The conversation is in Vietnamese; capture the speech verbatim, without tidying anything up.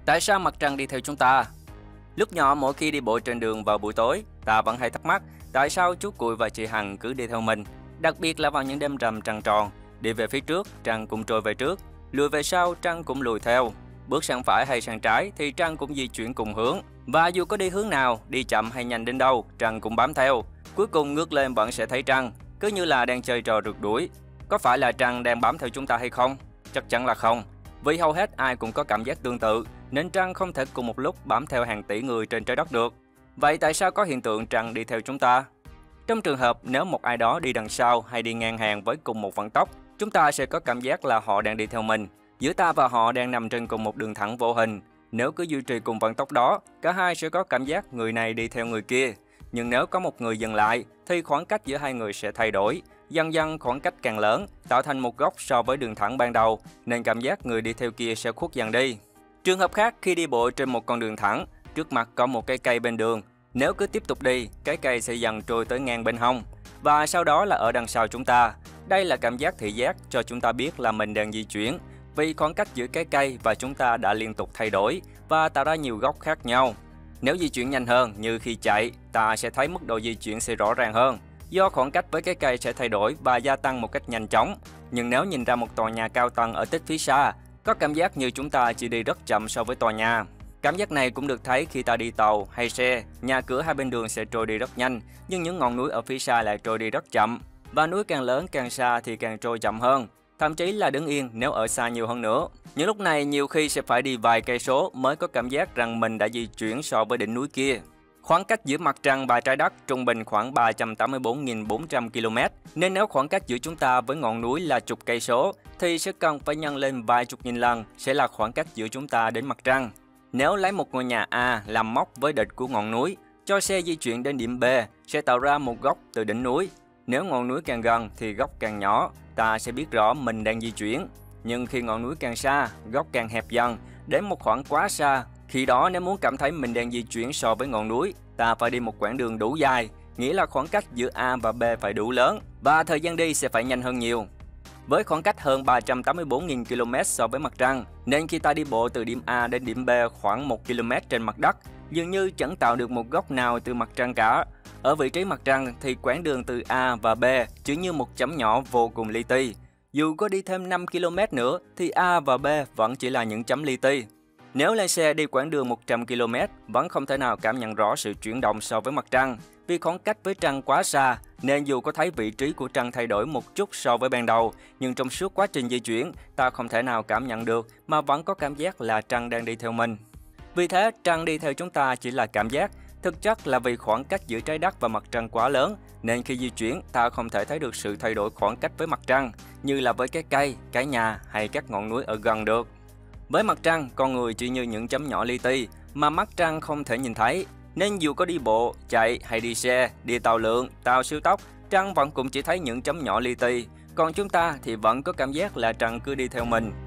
Tại sao mặt trăng đi theo chúng ta? Lúc nhỏ mỗi khi đi bộ trên đường vào buổi tối, ta vẫn hay thắc mắc tại sao chú Cuội và chị Hằng cứ đi theo mình. Đặc biệt là vào những đêm rằm trăng tròn, đi về phía trước, trăng cũng trôi về trước, lùi về sau, trăng cũng lùi theo. Bước sang phải hay sang trái thì trăng cũng di chuyển cùng hướng. Và dù có đi hướng nào, đi chậm hay nhanh đến đâu, trăng cũng bám theo. Cuối cùng ngước lên vẫn sẽ thấy trăng, cứ như là đang chơi trò rượt đuổi. Có phải là trăng đang bám theo chúng ta hay không? Chắc chắn là không. Vì hầu hết ai cũng có cảm giác tương tự, nên trăng không thể cùng một lúc bám theo hàng tỷ người trên trái đất được. Vậy tại sao có hiện tượng trăng đi theo chúng ta? Trong trường hợp nếu một ai đó đi đằng sau hay đi ngang hàng với cùng một vận tốc, chúng ta sẽ có cảm giác là họ đang đi theo mình. Giữa ta và họ đang nằm trên cùng một đường thẳng vô hình. Nếu cứ duy trì cùng vận tốc đó, cả hai sẽ có cảm giác người này đi theo người kia. Nhưng nếu có một người dừng lại, thì khoảng cách giữa hai người sẽ thay đổi. Dần dần khoảng cách càng lớn, tạo thành một góc so với đường thẳng ban đầu, nên cảm giác người đi theo kia sẽ khuất dần đi. Trường hợp khác, khi đi bộ trên một con đường thẳng, trước mặt có một cây cây bên đường. Nếu cứ tiếp tục đi, cái cây sẽ dần trôi tới ngang bên hông, và sau đó là ở đằng sau chúng ta. Đây là cảm giác thị giác cho chúng ta biết là mình đang di chuyển, vì khoảng cách giữa cái cây và chúng ta đã liên tục thay đổi và tạo ra nhiều góc khác nhau. Nếu di chuyển nhanh hơn như khi chạy, ta sẽ thấy mức độ di chuyển sẽ rõ ràng hơn, do khoảng cách với cái cây sẽ thay đổi và gia tăng một cách nhanh chóng. Nhưng nếu nhìn ra một tòa nhà cao tầng ở tích phía xa, có cảm giác như chúng ta chỉ đi rất chậm so với tòa nhà. Cảm giác này cũng được thấy khi ta đi tàu hay xe, nhà cửa hai bên đường sẽ trôi đi rất nhanh, nhưng những ngọn núi ở phía xa lại trôi đi rất chậm. Và núi càng lớn càng xa thì càng trôi chậm hơn, thậm chí là đứng yên nếu ở xa nhiều hơn nữa. Những lúc này nhiều khi sẽ phải đi vài cây số mới có cảm giác rằng mình đã di chuyển so với đỉnh núi kia. Khoảng cách giữa mặt trăng và trái đất trung bình khoảng ba trăm tám mươi tư nghìn bốn trăm ki lô mét, nên nếu khoảng cách giữa chúng ta với ngọn núi là chục cây số, thì sẽ cần phải nhân lên vài chục nghìn lần sẽ là khoảng cách giữa chúng ta đến mặt trăng. Nếu lấy một ngôi nhà A làm mốc với đỉnh của ngọn núi, cho xe di chuyển đến điểm B sẽ tạo ra một góc từ đỉnh núi. Nếu ngọn núi càng gần thì góc càng nhỏ, ta sẽ biết rõ mình đang di chuyển. Nhưng khi ngọn núi càng xa, góc càng hẹp dần, đến một khoảng quá xa. Khi đó nếu muốn cảm thấy mình đang di chuyển so với ngọn núi, ta phải đi một quãng đường đủ dài, nghĩa là khoảng cách giữa A và B phải đủ lớn, và thời gian đi sẽ phải nhanh hơn nhiều. Với khoảng cách hơn ba trăm tám mươi tư nghìn ki lô mét so với mặt trăng, nên khi ta đi bộ từ điểm A đến điểm B khoảng một ki lô mét trên mặt đất, dường như chẳng tạo được một góc nào từ mặt trăng cả. Ở vị trí mặt trăng thì quãng đường từ A và B chỉ như một chấm nhỏ vô cùng li ti. Dù có đi thêm năm ki lô mét nữa thì A và B vẫn chỉ là những chấm li ti. Nếu lên xe đi quãng đường một trăm ki lô mét vẫn không thể nào cảm nhận rõ sự chuyển động so với mặt trăng, vì khoảng cách với trăng quá xa, nên dù có thấy vị trí của trăng thay đổi một chút so với ban đầu, nhưng trong suốt quá trình di chuyển, ta không thể nào cảm nhận được mà vẫn có cảm giác là trăng đang đi theo mình. Vì thế, trăng đi theo chúng ta chỉ là cảm giác, thực chất là vì khoảng cách giữa trái đất và mặt trăng quá lớn, nên khi di chuyển, ta không thể thấy được sự thay đổi khoảng cách với mặt trăng, như là với cái cây, cái nhà hay các ngọn núi ở gần được. Với mặt trăng, con người chỉ như những chấm nhỏ li ti mà mắt trăng không thể nhìn thấy, nên dù có đi bộ, chạy hay đi xe, đi tàu lượn, tàu siêu tốc, trăng vẫn cũng chỉ thấy những chấm nhỏ li ti, còn chúng ta thì vẫn có cảm giác là trăng cứ đi theo mình.